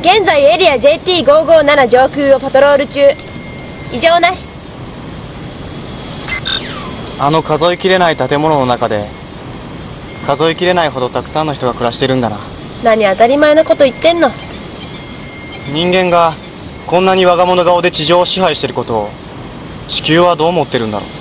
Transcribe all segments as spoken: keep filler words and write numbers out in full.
現在エリア ジェーティーごーごーなな 上空をパトロール中。異常なし。 あの数えきれない建物の中で数えきれないほどたくさんの人が暮らしてるんだな。 何当たり前のこと言ってんの。 人間がこんなに我が物顔で地上を支配してることを地球はどう思ってるんだろう。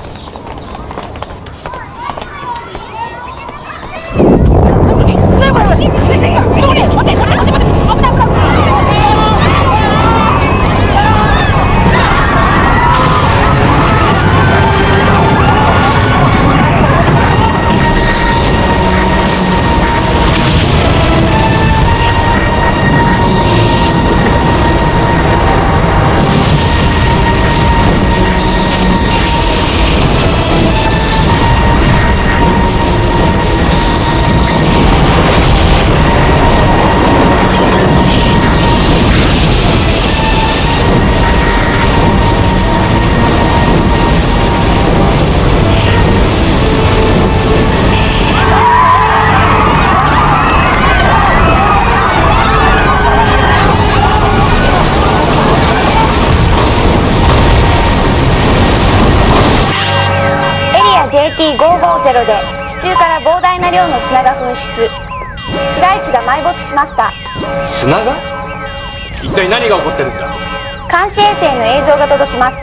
ジェーティーごーごーゼロ で地中から膨大な量の砂が噴出。市街地が埋没しました。 砂が？一体何が起こってるんだ？ 監視衛星の映像が届きます。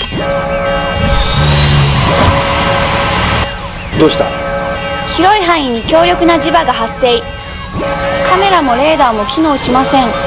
どうした？ 広い範囲に強力な磁場が発生。カメラもレーダーも機能しません。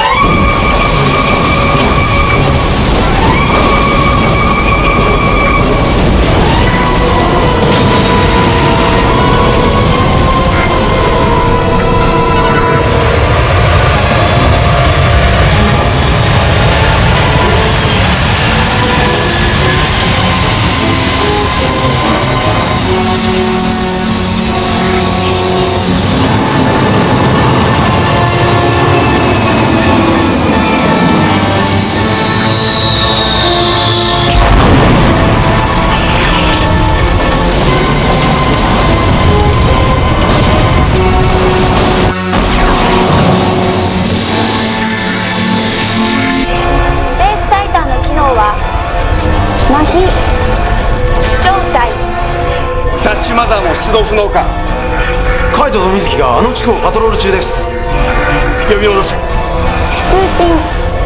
ダッシュマザーも出動不能か。 カイトと水木があの地区をパトロール中です。 呼び戻せ。 通信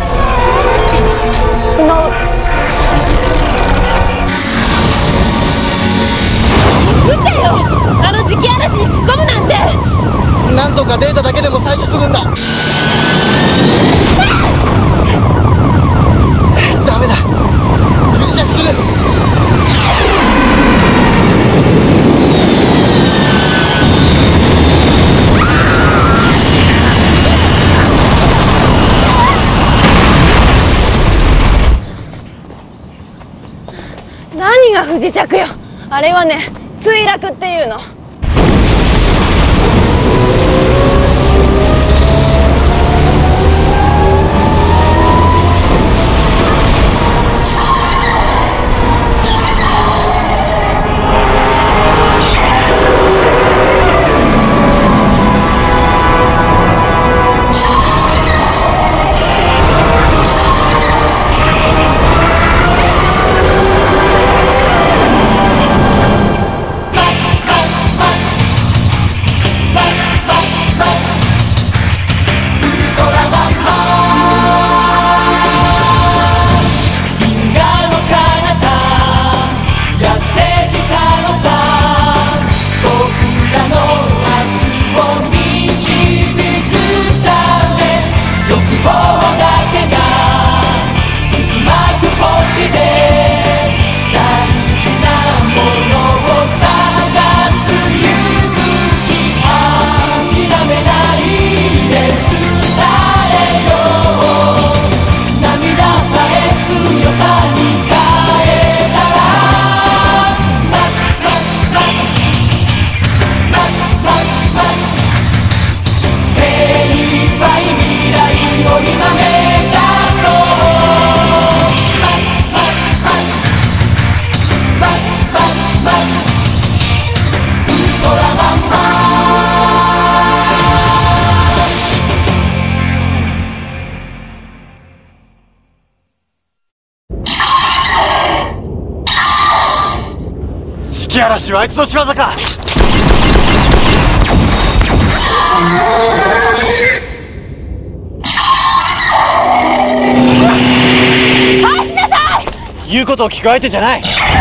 不能。 無茶よ、あの磁気嵐に突っ込むなんて。 なんとかデータだけでも採取するんだ。ダメだ、不時着する。 何が不時着よ。あれはね、墜落っていうの。 吹嵐はあいつの仕業か。 返しなさい。 言うことを聞く相手じゃない。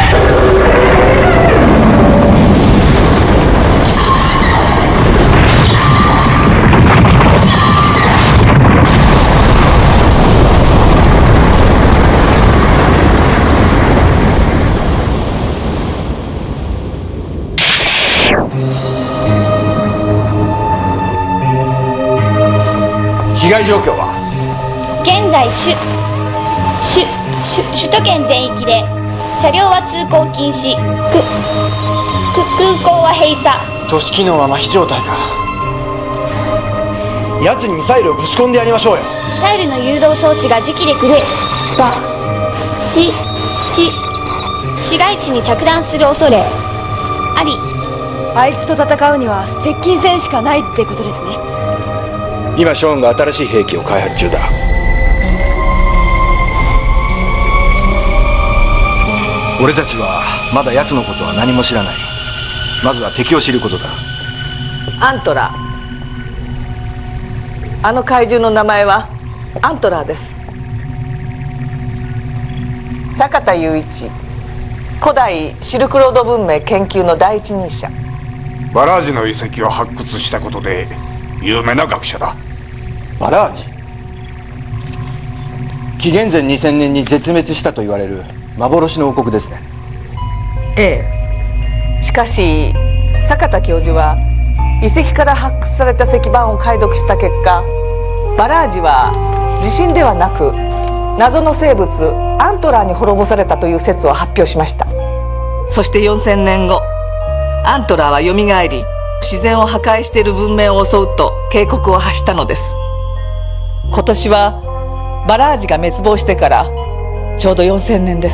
被害状況は？ 現在首首首首都圏全域で車両は通行禁止、くく空港は閉鎖。 都市機能は麻痺状態か。 奴にミサイルをぶち込んでやりましょうよ。 ミサイルの誘導装置が磁気で狂いばしし市街地に着弾する恐れあり。 あいつと戦うには接近戦しかないってことですね。 今ショーンが新しい兵器を開発中だ。俺たちはまだ奴のことは何も知らない。まずは敵を知ることだ。 アントラー。あの怪獣の名前はアントラーです。坂田雄一、古代シルクロード文明研究の第一人者。 バラージの遺跡を発掘したことで有名な学者だ。 バラージ、紀元前にせんねんに絶滅したと言われる幻の王国ですね。 ええ。しかし坂田教授は遺跡から発掘された石板を解読した結果、バラージは地震ではなく謎の生物アントラーに滅ぼされたという説を発表しました。そしてよんせんねんご、アントラーはよみがえり、自然を破壊している文明を襲うと警告を発したのです。今年はバラージが滅亡してからちょうどよんせんねんです。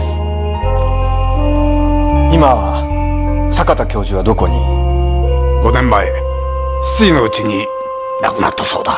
今坂田教授はどこに？ ごねんまえ失意のうちに亡くなったそうだ。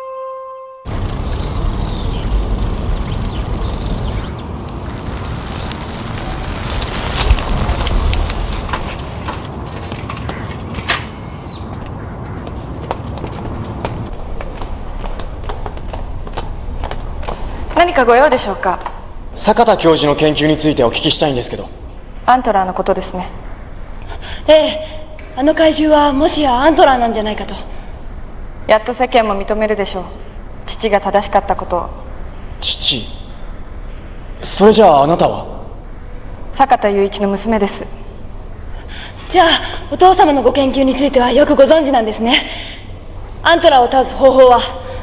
何かご用でしょうか？ 坂田教授の研究についてお聞きしたいんですけど。 アントラーのことですね。 ええ、あの怪獣はもしやアントラーなんじゃないかと。 やっと世間も認めるでしょう。父が正しかったことを。 父？それじゃああなたは？ 坂田雄一の娘です。 じゃあお父様のご研究についてはよくご存知なんですね。アントラーを倒す方法は？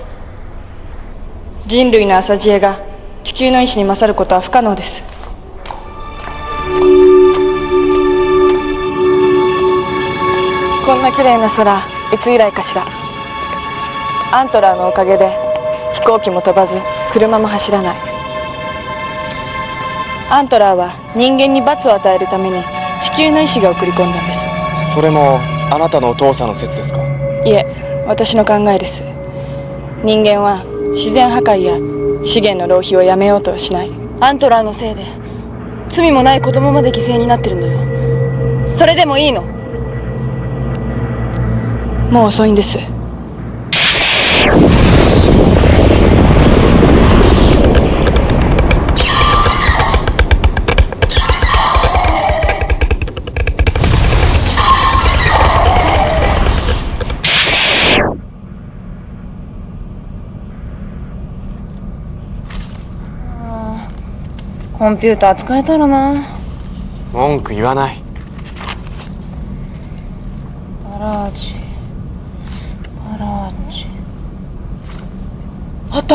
人類の浅知恵が地球の意志に勝ることは不可能です。こんな綺麗な空、いつ以来かしら。アントラーのおかげで飛行機も飛ばず車も走らない。アントラーは人間に罰を与えるために地球の意志が送り込んだんです。 それもあなたのお父さんの説ですか？ いえ、私の考えです。人間は自然破壊や資源の浪費をやめようとはしない。 アントラーのせいで罪もない子供まで犠牲になってるんだよ。それでもいいの？ もう遅いんです。 コンピューター使えたらな。 文句言わない。 バラージバラージあった。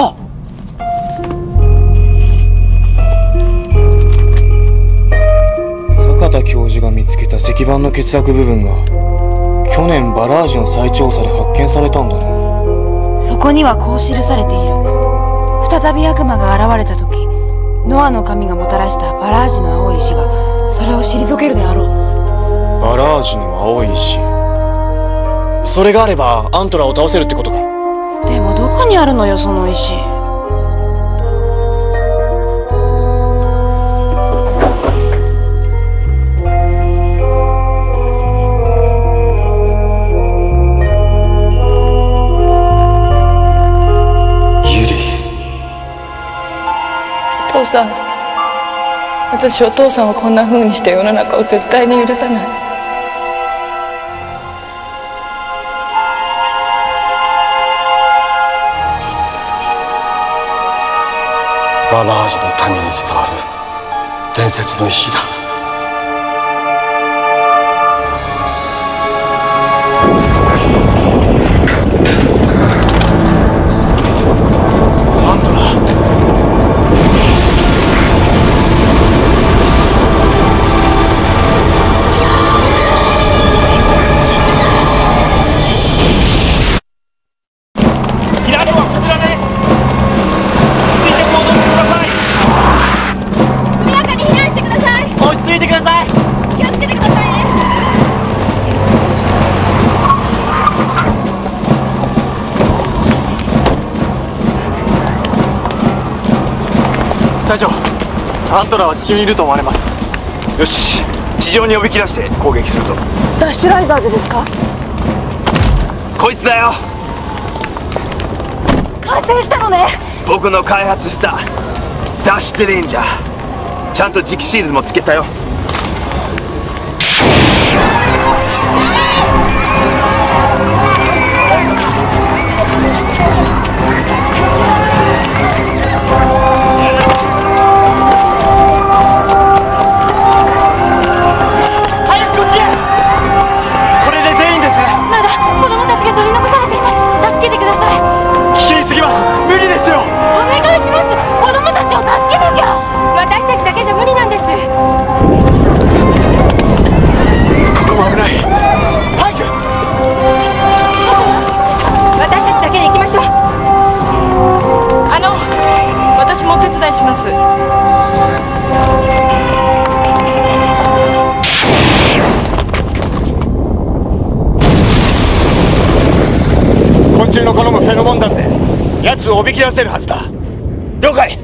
坂田教授が見つけた石板の欠落部分が去年バラージの再調査で発見されたんだな。 そこにはこう記されている。再び悪魔が現れた時、ノアの神がもたらしたバラージの青い石がそれを退けるであろう。 バラージの青い石、それがあればアントラを倒せるってことか。 でもどこにあるのよその石。 さん、私お父さんをこんな風にして世の中を絶対に許さない。 バラージュの民に伝わる伝説の石だ。 アントラ、 隊長、アントラは地中にいると思われます。 よし、地上におびき出して攻撃するぞ。 ダッシュライザーでですか？ こいつだよ。 完成したのね。 僕の開発したダッシュテレンジャー、ちゃんと磁気シールドもつけたよ。 昆虫の好むフェロモン弾で奴をおびき出せるはずだ。了解。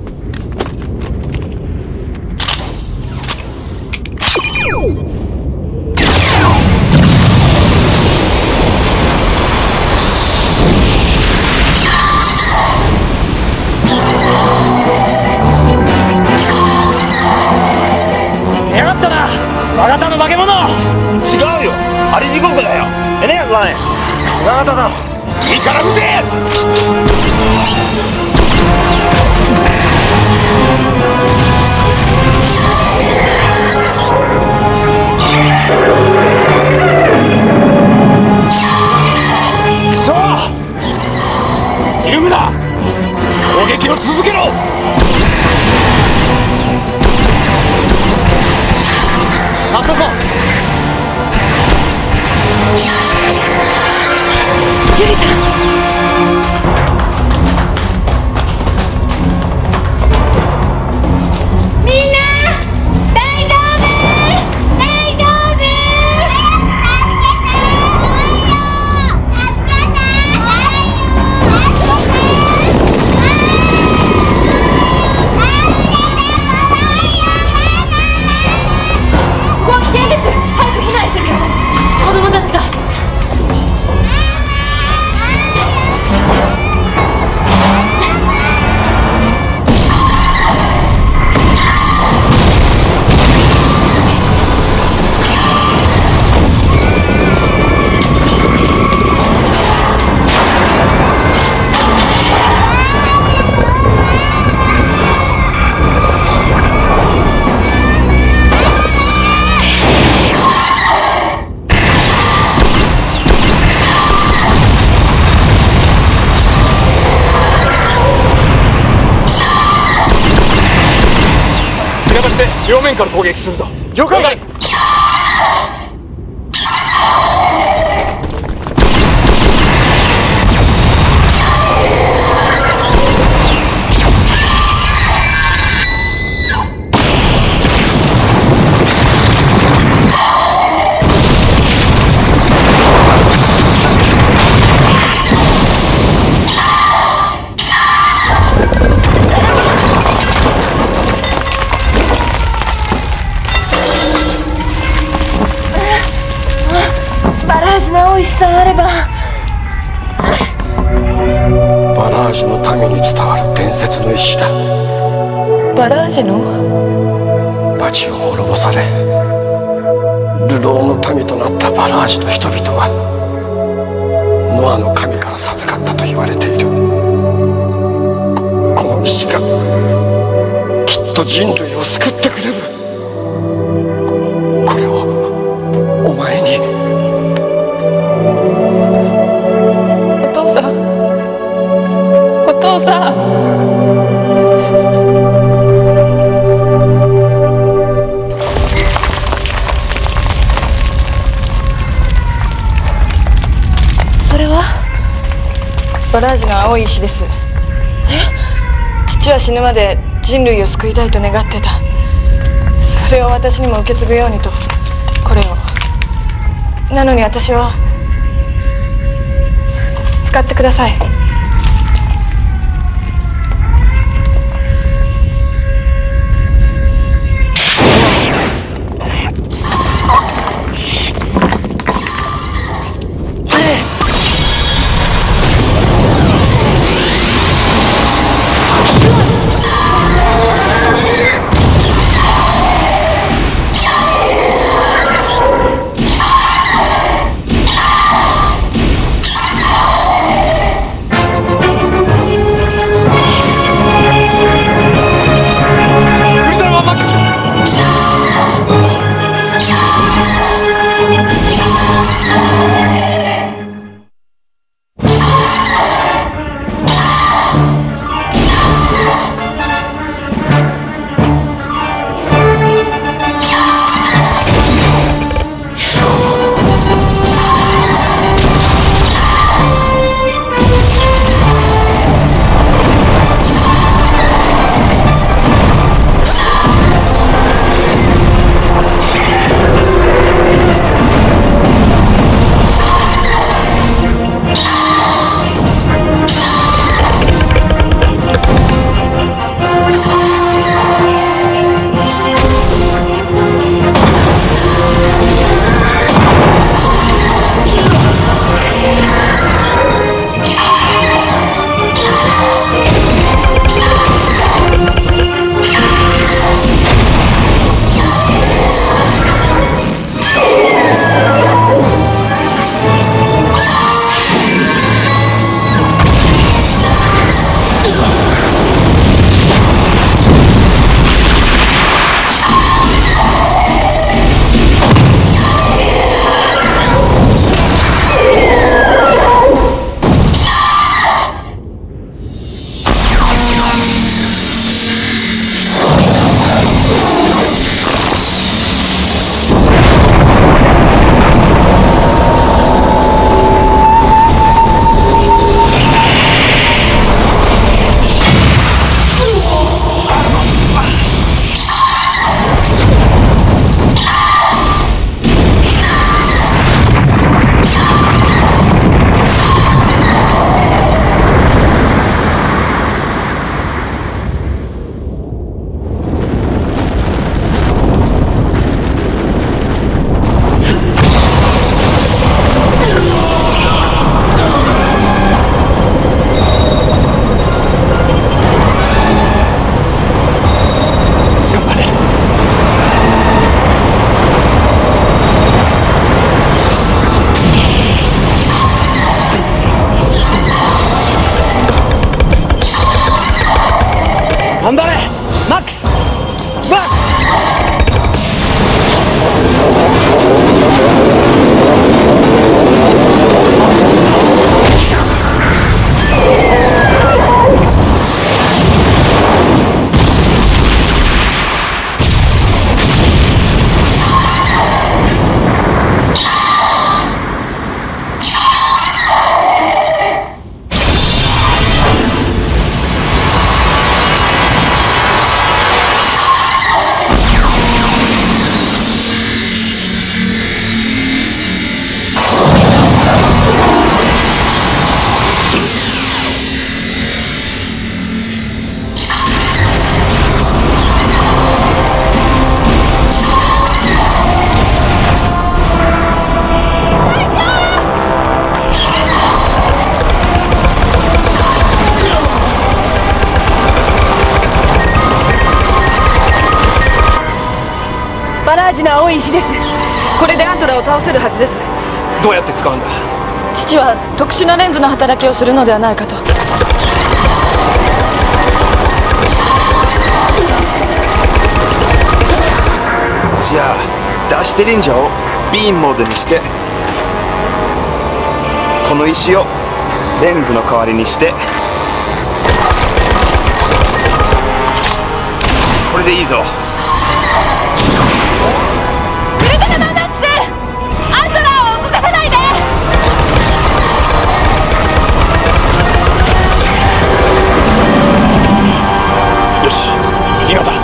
出やがったな、我がたの化け物。 違うよ、ハリジゴークだよ。えねえぞね、クワガタだろ。いいから撃て。くそ、ひるむな、攻撃を続けろ。 あそこ。 ユリさん、 みんな大丈夫？大丈夫？助けて！助けて！ ここは危険です。早く避難してるよ。子供たちが。 両面から攻撃するぞ。了解。 美味しさあれば。 バラージュの民に伝わる伝説の石だ。 バラージュの町を滅ぼされ流浪の民となったバラージュの人々はノアの神から授かったと言われている。この石がきっと人類を救ってくれる。これをお前に。 お父さん、お父さん。それはバラージュの青い石です。え？父は死ぬまで人類を救いたいと願ってた。それを私にも受け継ぐようにとこれを。なのに私は使ってください。 ジの青い石です。これでアントラを倒せるはずです。 どうやって使うんだ？ 父は特殊なレンズの働きをするのではないかと。 じゃあダッシュデレンジャーをビームモードにして、この石をレンズの代わりにして、これでいいぞ。 ウルトラマンマックス、アントラーを動かさないで。 よし、今だ。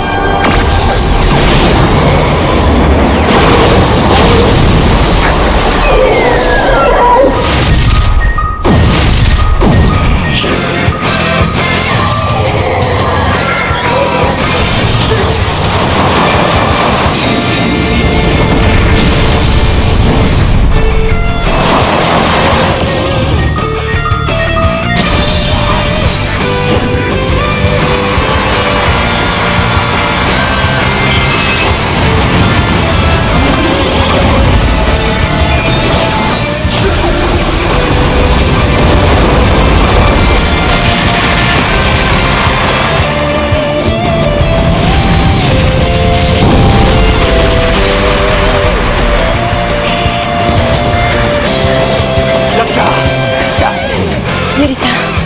ゆりさん、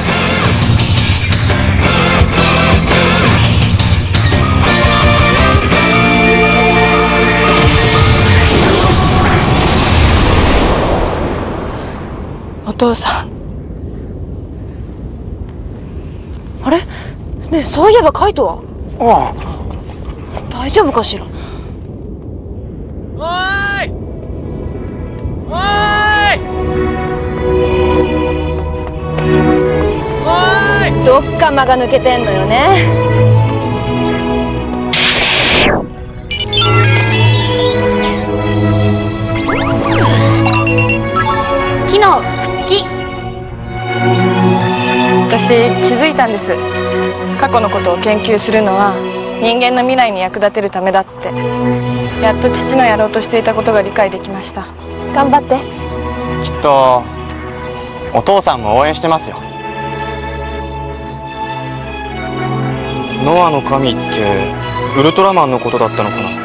お父さん。 あれ？ねえ、そういえばカイトは？ ああ、大丈夫かしら？ おーい！おーい！ どっか間が抜けてんのよね。 機能復帰。 私気づいたんです。過去のことを研究するのは人間の未来に役立てるためだって。やっと父のやろうとしていたことが理解できました。頑張って。 きっとお父さんも応援してますよ。ノアの神ってウルトラマンのことだったのかな？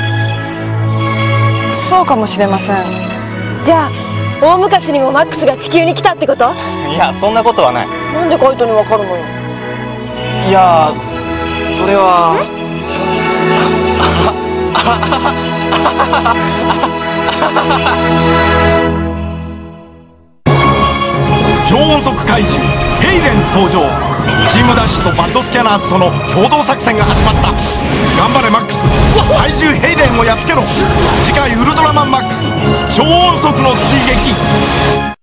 そうかもしれません。じゃあ大昔にもマックスが地球に来たってこと？ いや、そんなことはない。 なんでカイトにわかるのよ。 いや、それは超音速怪獣ヘイレン登場。チームダッシュとバッドスキャナーズとの共同作戦が始まった。頑張れマックス、怪獣ヘイレンをやっつけろ。次回ウルトラマンマックス超音速の追撃。